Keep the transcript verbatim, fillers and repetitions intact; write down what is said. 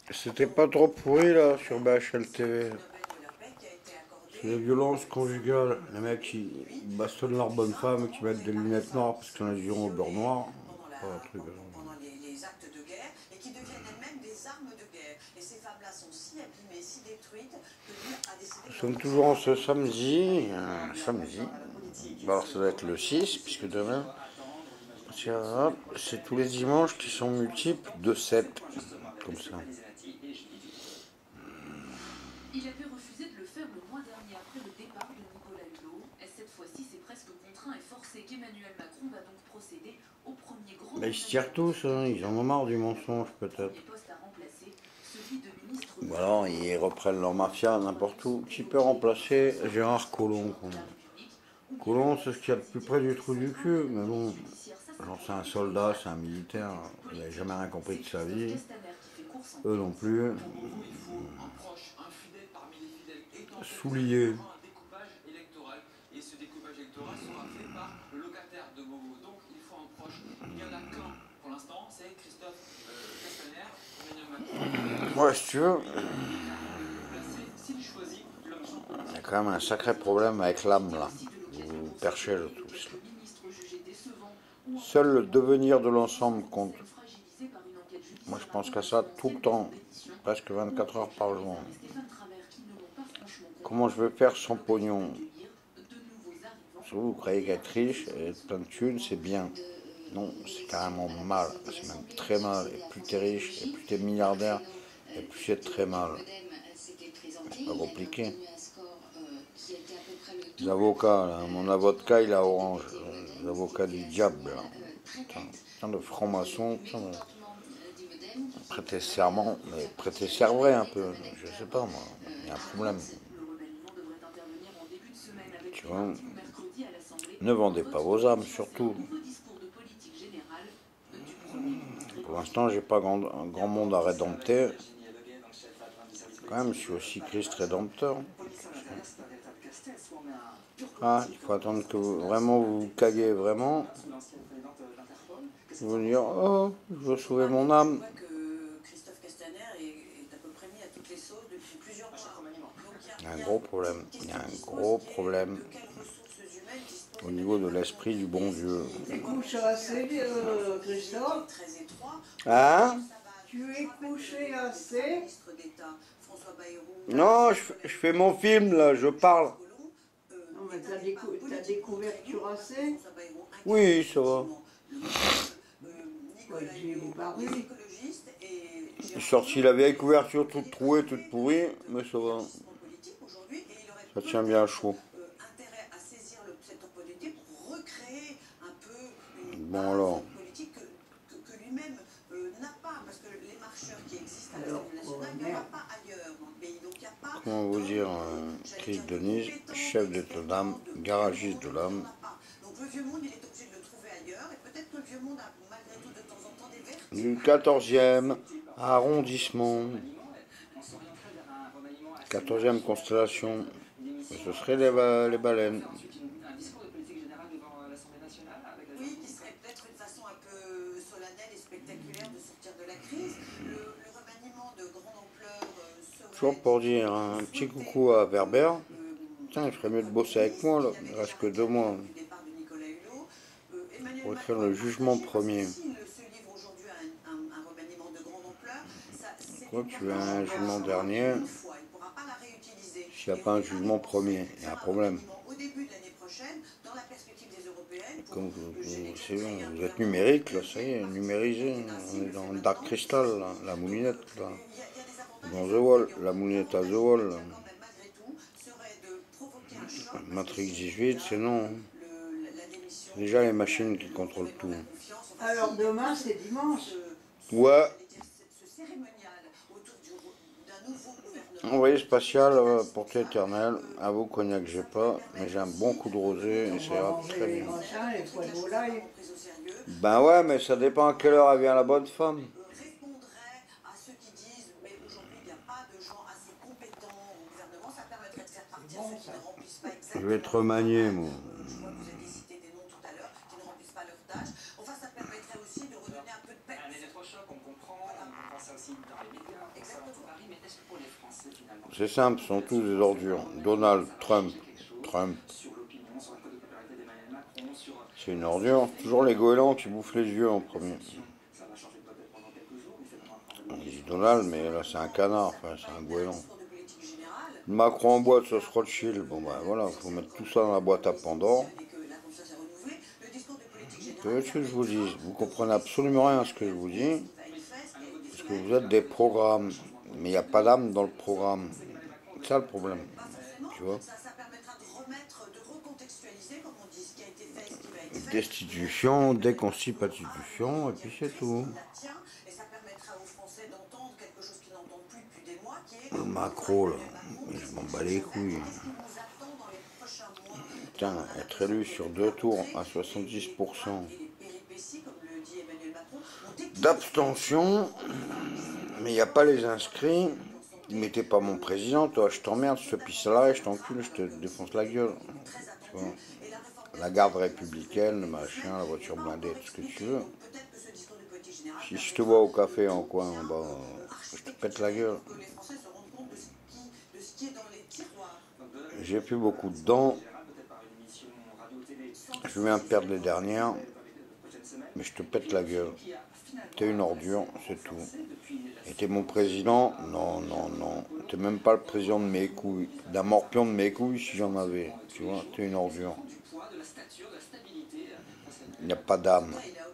C'était pas trop pourri là sur B H L T V. C'est les violences conjugales. Les mecs ils bastonnent leur bonne femme, qui mettent des lunettes noires parce qu'on a du au beurre noir. Pas un truc. Nous sommes toujours en ce samedi. euh, samedi. Bon, alors ça doit être le six, puisque demain, tiens, c'est tous les dimanches qui sont multiples de sept. Comme ça. Il avait refusé de le faire le mois dernier après le départ de Nicolas Hulot. Et cette fois-ci, c'est presque contraint et forcé qu'Emmanuel Macron va donc procéder au premier grand... Bah, ils se tirent tous, hein. Ils en ont marre du mensonge peut-être. Ou alors ils reprennent leur mafia n'importe où. Qui peut remplacer Gérard Collomb? Collomb, c'est ce qu'il y a de plus près du trou du cul, mais bon, genre c'est un soldat, c'est un militaire, il n'a jamais rien compris de sa vie. Eux non plus. Souliers. Et ce découpage électoral sera fait par le locataire de Beauvau. Donc il faut un proche. Il n'y en a qu'un pour l'instant, c'est Christophe Castaner, Emmanuel Macron. Ouais, si tu veux. Il y a quand même un sacré problème avec l'âme là. Vous perchez le tous. Seul le devenir de l'ensemble compte. Moi je pense qu'à ça tout le temps, presque vingt-quatre heures par jour. Comment je veux faire sans pognon? Vous croyez qu'être riche et être plein de thunes, c'est bien. Non, c'est carrément mal. C'est même très mal. Et plus t'es riche, et plus t'es milliardaire, et plus c'est très mal. C'est pas compliqué. Les avocats, là, mon avocat, il a orange. Les avocats du diable, là. Putain, putain de franc-maçon, putain de... Prêter serment, mais prêter servrait un peu. Je sais pas, moi. Il y a un problème. Tu vois, ne vendez pas vos âmes, surtout. Pour l'instant, j'ai pas grand, un grand monde à rédempter. Quand même, je suis aussi Christ rédempteur. Ah, il faut attendre que vous, vraiment vous vous caguez vraiment. Vous allez dire, oh, je veux sauver mon âme. Il y a un gros problème. Il y a un gros problème au niveau de l'esprit du bon Dieu. Tu couches assez, euh, Christophe? Hein? Tu es couché assez? Non, je, je fais mon film là, je parle. Non, mais t'as des, t'as des couvertures assez? Oui, ça va. Ouais, j'ai paru. J'ai sorti la vieille couverture toute trouée, toute pourrie, mais ça va. Ça tient bien chaud. Bon alors. Alors, oh, merde. Comment vous dire, euh, Chris Denise, chef d'état d'âme, garagiste de l'âme. Du quatorzième arrondissement. quatorzième constellation. Ce serait les, ba les baleines. Oui, qui serait peut-être une façon un peu solennelle et spectaculaire de sortir de la crise. Le, le remaniement de grande ampleur euh, serait... Toujours pour dire un petit coucou à Verber. Tiens, il ferait mieux de bosser avec moi, là. Il ne reste que deux mois. Pour écrire le jugement premier. Quoi que tu as un jugement dernier, s'il n'y a pas un jugement premier, il y a un problème. Comme vous, vous, vous êtes numérique, là, ça y est, numérisé. On est dans le Dark Crystal, là, la moulinette, là. Dans The Wall, la moulinette à The Wall. Là. Matrix dix-huit, c'est non. C'est déjà les machines qui contrôlent tout. Alors demain, c'est dimanche. Ouais. Envoyé spatial, euh, portée éternelle. Avoue, cognac, j'ai pas, mais j'ai un bon coup de rosé et ça ira très bien. Ben ouais, mais ça dépend à quelle heure elle vient la bonne femme. Je vais être remanié, moi. C'est simple, ce sont tous des ordures. Donald Trump, Trump, c'est une ordure. Toujours les goélands qui bouffent les yeux en premier. On dit Donald, mais là c'est un canard, enfin c'est un goéland. Macron en boîte, sauce Rothschild. Bon ben voilà, il faut mettre tout ça dans la boîte à Pandore. Qu'est-ce que je vous dis? Vous comprenez absolument rien à ce que je vous dis. Parce que vous êtes des programmes. Mais il n'y a pas d'âme dans le programme. C'est ça le problème. Tu vois? Destitution, déconstitution, et puis c'est tout. Le macro, là, je m'en bats les couilles. Putain, être élu sur deux tours à soixante-dix pour cent d'abstention, mais il n'y a pas les inscrits. Mettez pas mon président, toi, je t'emmerde, je te pisse là, je t'encule, je te défonce la gueule. Tu vois, la garde républicaine, le machin, la voiture blindée, tout ce que tu veux. Si je te vois au café en coin, bah, je te pète la gueule. J'ai plus beaucoup de dents. Je viens de perdre les dernières. Mais je te pète la gueule. T'es une ordure, c'est tout. Et t'es mon président? Non, non, non. T'es même pas le président de mes couilles. D'un morpion de mes couilles si j'en avais. Tu vois, t'es une ordure. Il n'y a pas d'âme.